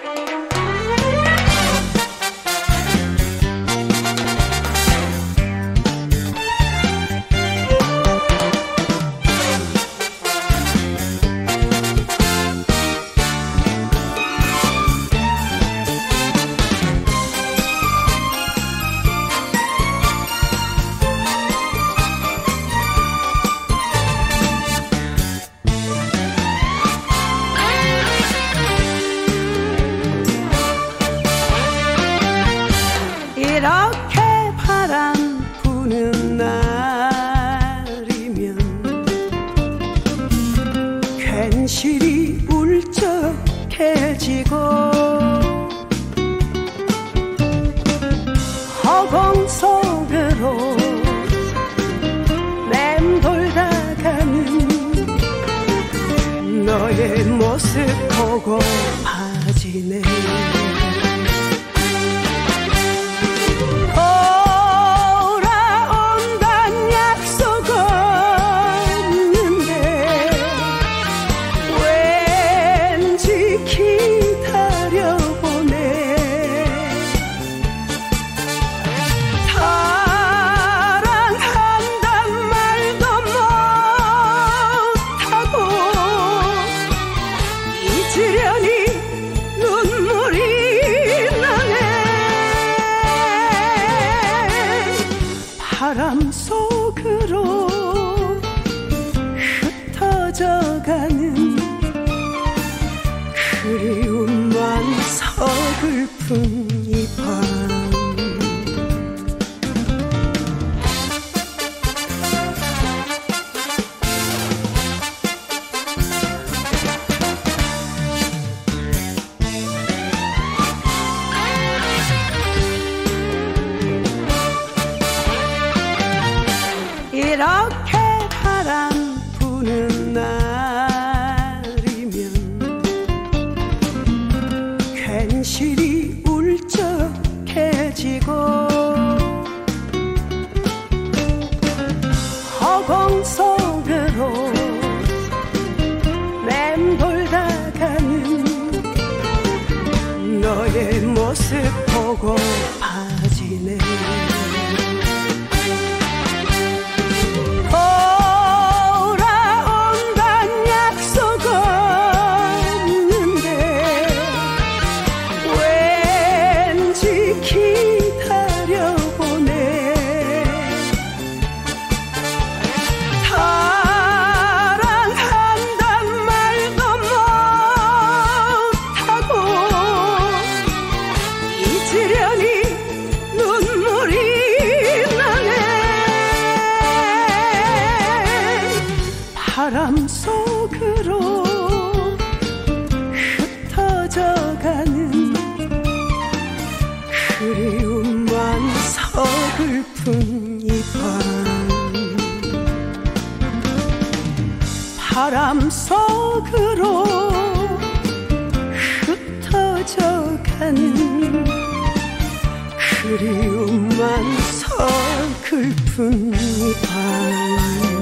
이렇게 바람 부는 날이면 괜시리 울적해지고 허공 속으로 맴돌다 가는 너의 모습 보고 파지네. 바람 속으로 흩어져가는 그리움만 서글픈 이 밤. 이렇게 바람 부는 날이면 괜시리 울적해지고 허공 속으로 맴돌다 가는 너의 모습 보고 파지네. 바람 속으로 흩어져가는 그리움만 서글픈 이 밤. 바람 속으로 흩어져가는 그리움만 서글픈 이 밤.